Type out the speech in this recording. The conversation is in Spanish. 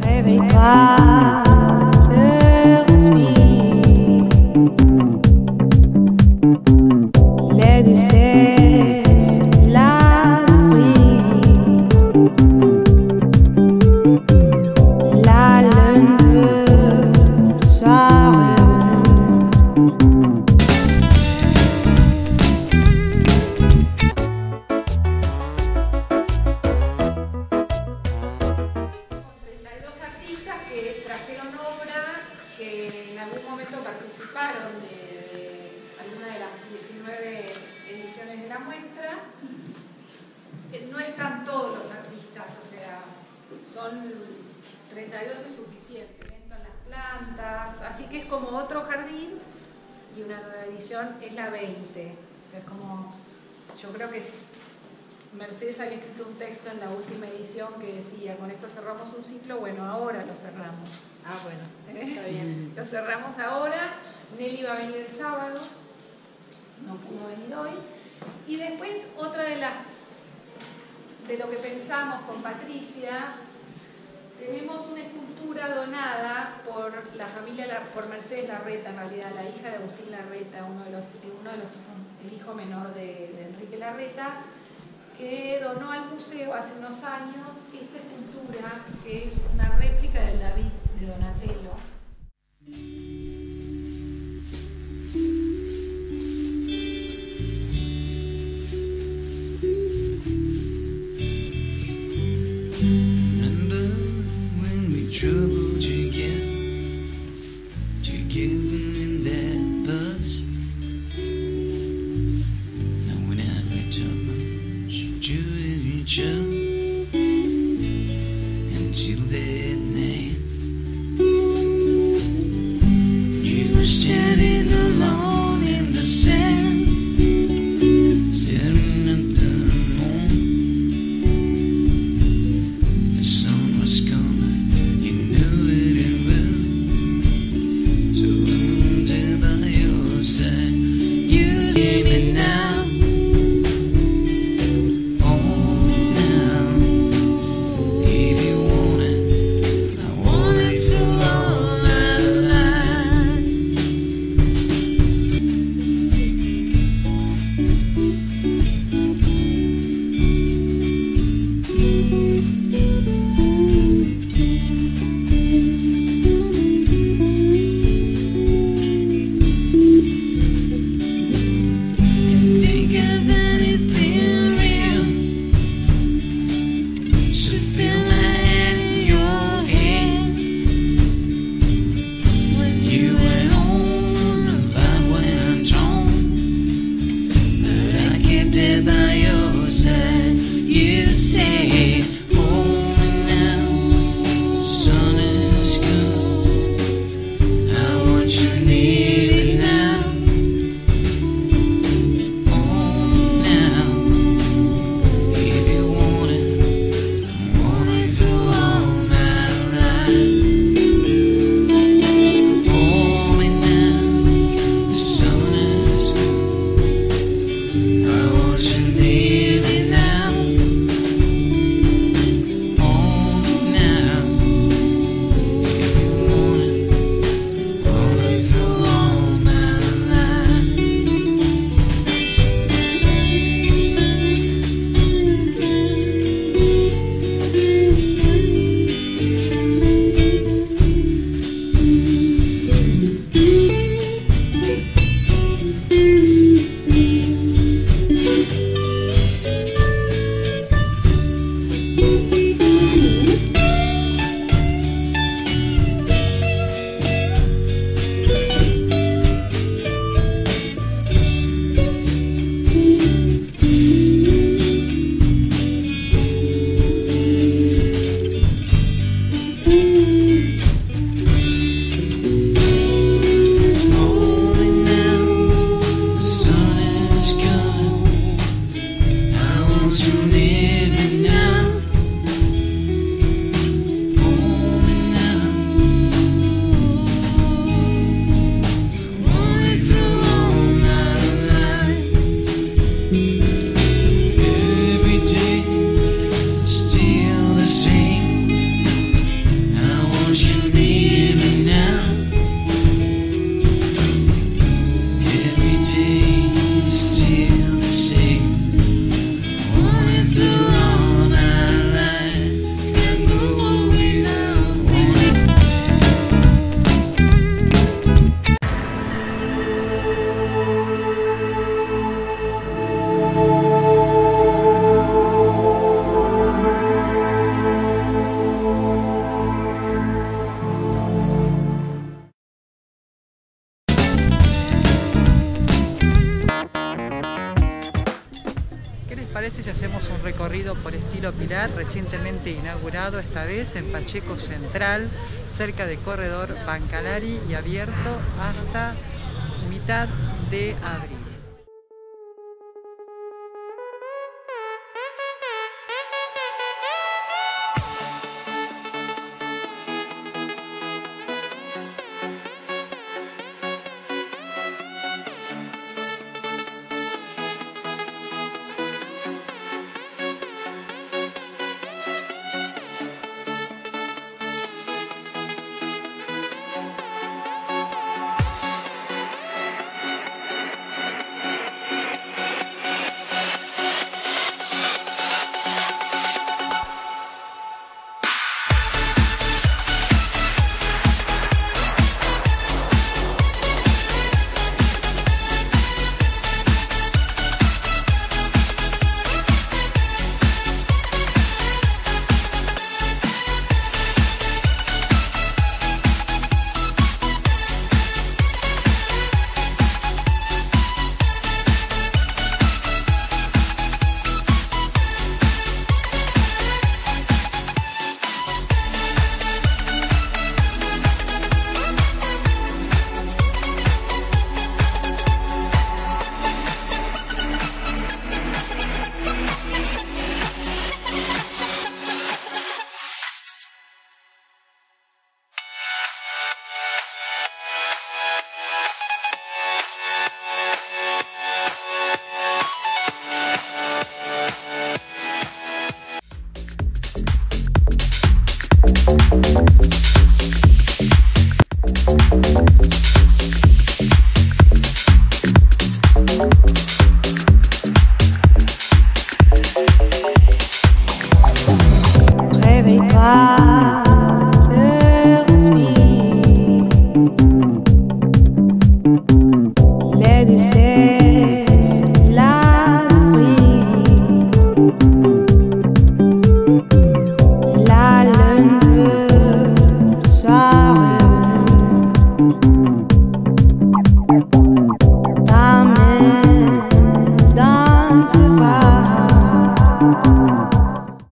Réveille-toi, respire. L'aide c'est la nuit, la lune de soirée. Que trajeron obra, que en algún momento participaron de alguna de las 19 ediciones de la muestra. No están todos los artistas, o sea, son 32 es suficiente, evento en las plantas, así que es como otro jardín y una nueva edición es la 20. O sea, es como, yo creo que es... Mercedes había escrito un texto en la última edición que decía, con esto cerramos un ciclo, bueno, ahora lo cerramos. Ah, bueno, está bien. Lo cerramos ahora, Nelly va a venir el sábado, no pudo venir hoy. Y después otra de lo que pensamos con Patricia, tenemos una escultura donada por la familia, por Mercedes Larreta, en realidad, la hija de Agustín Larreta, el hijo menor de Enrique Larreta, que donó al museo hace unos años esta escultura, que es una réplica del David de Donatello. Remember when we drove together in that bus? Now when I return, each other until hacemos un recorrido por estilo Pilar, recientemente inaugurado, esta vez en Pacheco Central, cerca de Corredor Bancalari y abierto hasta mitad de abril. Réveille-toi, respire. Les décès, la nuit, la lune de soirée, ta main dans ce pas.